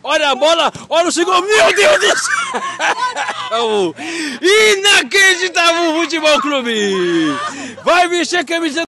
Olha a bola, olha o segundo. Meu Deus do céu! Inacreditável o Futebol Clube! Vai mexer a camisa.